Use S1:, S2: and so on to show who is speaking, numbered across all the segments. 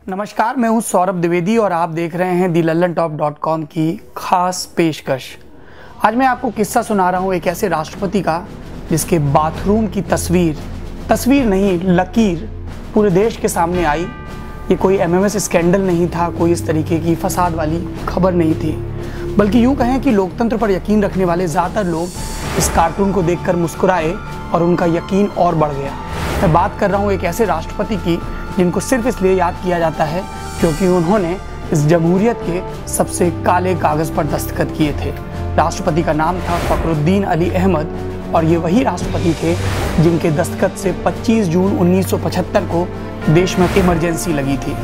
S1: नमस्कार, मैं हूं सौरभ द्विवेदी और आप देख रहे हैं दी लल्लनटॉप.com की खास पेशकश। आज मैं आपको किस्सा सुना रहा हूं एक ऐसे राष्ट्रपति का जिसके बाथरूम की तस्वीर नहीं लकीर पूरे देश के सामने आई। ये कोई MMS स्कैंडल नहीं था, कोई इस तरीके की फसाद वाली खबर नहीं थी, बल्कि यूँ कहें कि लोकतंत्र पर यकीन रखने वाले ज़्यादातर लोग इस कार्टून को देखकर मुस्कुराए और उनका यकीन और बढ़ गया। मैं बात कर रहा हूँ एक ऐसे राष्ट्रपति की जिनको सिर्फ इसलिए याद किया जाता है क्योंकि उन्होंने इस जमहूरियत के सबसे काले कागज़ पर दस्तखत किए थे। राष्ट्रपति का नाम था फखरुद्दीन अली अहमद और ये वही राष्ट्रपति थे जिनके दस्तखत से 25 जून 1975 को देश में इमरजेंसी लगी थी।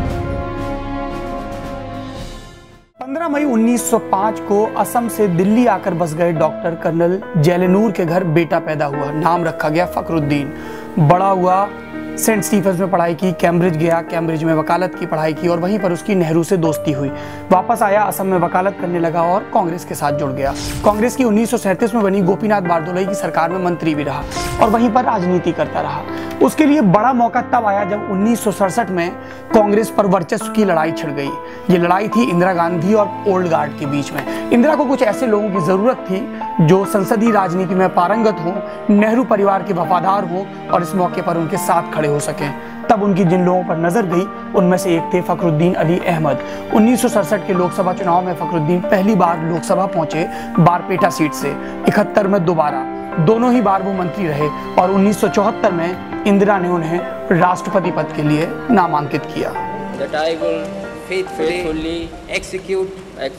S1: 15 मई 1905 को असम से दिल्ली आकर बस गए डॉक्टर कर्नल जैलेनूर के घर बेटा पैदा हुआ। नाम रखा गया फखरुद्दीन। बड़ा हुआ, सेंट स्टीफेंस में पढ़ाई की, कैम्ब्रिज गया, कैम्ब्रिज में वकालत की पढ़ाई की और वहीं पर उसकी नेहरू से दोस्ती हुई। वापस आया, असम में वकालत करने लगा और कांग्रेस के साथ जुड़ गया। कांग्रेस की 1937 में बनी गोपीनाथ बारदोलई की सरकार में मंत्री भी रहा और वहीं पर राजनीति करता रहा। उसके लिए बड़ा मौका तब आया जब 1967 में कांग्रेस पर वर्चस्व की लड़ाई छिड़ गई। ये लड़ाई थी इंदिरा गांधी और ओल्ड गार्ड के बीच में। इंदिरा को कुछ ऐसे लोगों की जरूरत थी जो संसदीय राजनीति में पारंगत हों, नेहरू परिवार के वफादार हों और इस मौके पर उनके साथ खड़े हो सकें। तब उनकी जिन लोगों पर नजर गई उनमें से एक थे फखरुद्दीन अली अहमद। 1967 के लोकसभा चुनाव में फखरुद्दीन पहली बार लोकसभा पहुंचे बारपेटा सीट से। 71 में दोबारा, दोनों ही बार वो मंत्री रहे और 1974 में इंदिरा ने उन्हें राष्ट्रपति पद के लिए नामांकित किया।
S2: That I will faithfully execute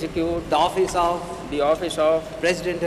S2: the office of President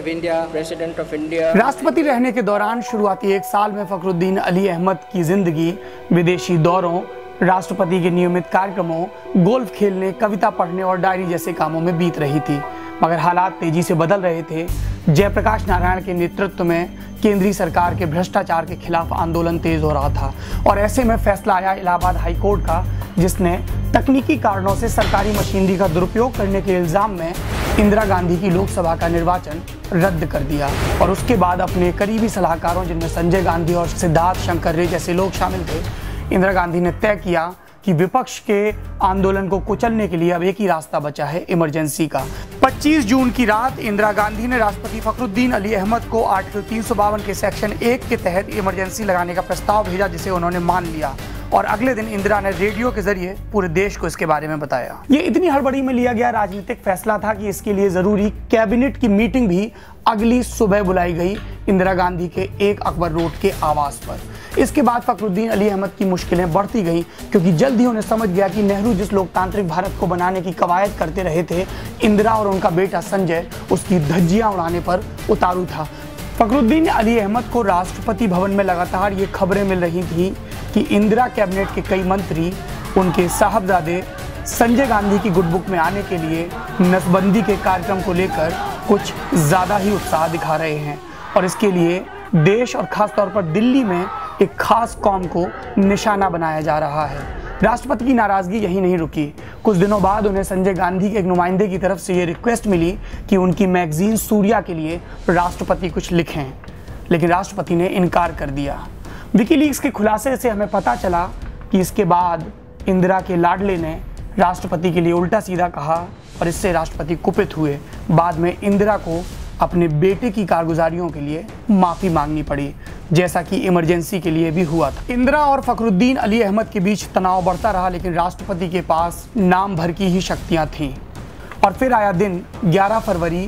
S2: of India.
S1: राष्ट्रपति रहने के दौरान शुरुआती एक साल में फखरुद्दीन अली अहमद की जिंदगी विदेशी दौरों, राष्ट्रपति के नियमित कार्यक्रमों, गोल्फ खेलने, कविता पढ़ने और डायरी जैसे कामों में बीत रही थी। मगर हालात तेजी से बदल रहे थे। जयप्रकाश नारायण के नेतृत्व में केंद्रीय सरकार के भ्रष्टाचार के खिलाफ आंदोलन तेज हो रहा था और ऐसे में फैसला आया इलाहाबाद हाई कोर्ट का, जिसने तकनीकी कारणों से सरकारी मशीनरी का दुरुपयोग करने के इल्जाम में इंदिरा गांधी की लोकसभा का निर्वाचन रद्द कर दिया। और उसके बाद अपने करीबी सलाहकारों, जिनमें संजय गांधी और सिद्धार्थ शंकर रे जैसे लोग शामिल थे, इंदिरा गांधी ने तय किया कि विपक्ष के आंदोलन को कुचलने के लिए अब एक ही रास्ता बचा है, इमरजेंसी का। 25 जून की रात इंदिरा गांधी ने राष्ट्रपति फखरुद्दीन अली अहमद को आर्टिकल 352 के सेक्शन 1 के तहत इमरजेंसी लगाने का प्रस्ताव भेजा, जिसे उन्होंने मान लिया और अगले दिन इंदिरा ने रेडियो के जरिए पूरे देश को इसके बारे में बताया। ये इतनी हड़बड़ी में लिया गया राजनीतिक फैसला था कि इसके लिए जरूरी कैबिनेट की मीटिंग भी अगली सुबह बुलाई गई इंदिरा गांधी के 1 अकबर रोड के आवास पर। इसके बाद फखरुद्दीन अली अहमद की मुश्किलें बढ़ती गईं क्योंकि जल्द ही उन्हें समझ गया कि नेहरू जिस लोकतांत्रिक भारत को बनाने की कवायद करते रहे थे, इंदिरा और उनका बेटा संजय उसकी धज्जियां उड़ाने पर उतारू था। फखरुद्दीन अली अहमद को राष्ट्रपति भवन में लगातार ये खबरें मिल रही थी कि इंदिरा कैबिनेट के कई मंत्री उनके साहबजादे संजय गांधी की गुड बुक में आने के लिए नसबंदी के कार्यक्रम को लेकर कुछ ज़्यादा ही उत्साह दिखा रहे हैं और इसके लिए देश और खास तौर पर दिल्ली में एक खास कौम को निशाना बनाया जा रहा है। राष्ट्रपति की नाराजगी यही नहीं रुकी। कुछ दिनों बाद उन्हें संजय गांधी के एक नुमाइंदे की तरफ से ये रिक्वेस्ट मिली कि उनकी मैगजीन सूर्या के लिए राष्ट्रपति कुछ लिखें, लेकिन राष्ट्रपति ने इनकार कर दिया। विकीलीक्स के खुलासे से हमें पता चला कि इसके बाद इंदिरा के लाडले ने राष्ट्रपति के लिए उल्टा सीधा कहा और इससे राष्ट्रपति कुपित हुए। बाद में इंदिरा को अपने बेटे की कारगुजारियों के लिए माफ़ी मांगनी पड़ी, जैसा कि इमरजेंसी के लिए भी हुआ था। इंदिरा और फखरुद्दीन अली अहमद के बीच तनाव बढ़ता रहा, लेकिन राष्ट्रपति के पास नाम भर की ही शक्तियां थीं। और फिर आया दिन 11 फरवरी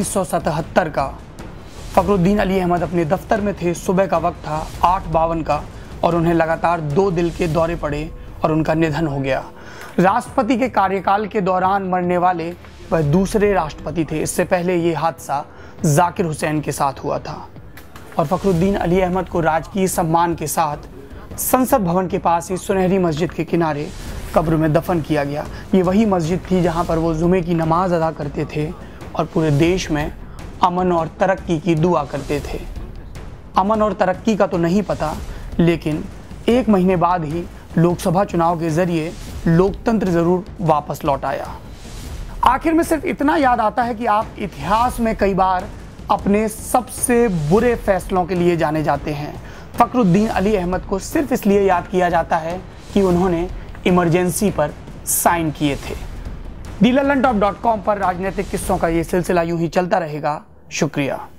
S1: 1977 का। फखरुद्दीन अली अहमद अपने दफ्तर में थे। सुबह का वक्त था 8:52 का और उन्हें लगातार 2 दिल के दौरे पड़े और उनका निधन हो गया। राष्ट्रपति के कार्यकाल के दौरान मरने वाले वह दूसरे राष्ट्रपति थे। इससे पहले ये हादसा जाकिर हुसैन के साथ हुआ था और फखरुद्दीन अली अहमद को राजकीय सम्मान के साथ संसद भवन के पास ही सुनहरी मस्जिद के किनारे कब्र में दफन किया गया। ये वही मस्जिद थी जहां पर वो जुमे की नमाज अदा करते थे और पूरे देश में अमन और तरक्की की दुआ करते थे। अमन और तरक्की का तो नहीं पता, लेकिन 1 महीने बाद ही लोकसभा चुनाव के जरिए लोकतंत्र जरूर वापस लौट आया। आखिर में सिर्फ इतना याद आता है कि आप इतिहास में कई बार अपने सबसे बुरे फैसलों के लिए जाने जाते हैं। फखरुद्दीन अली अहमद को सिर्फ इसलिए याद किया जाता है कि उन्होंने इमरजेंसी पर साइन किए थे। दी लल्लन टॉप.com पर राजनीतिक किस्सों का ये सिलसिला यूं ही चलता रहेगा। शुक्रिया।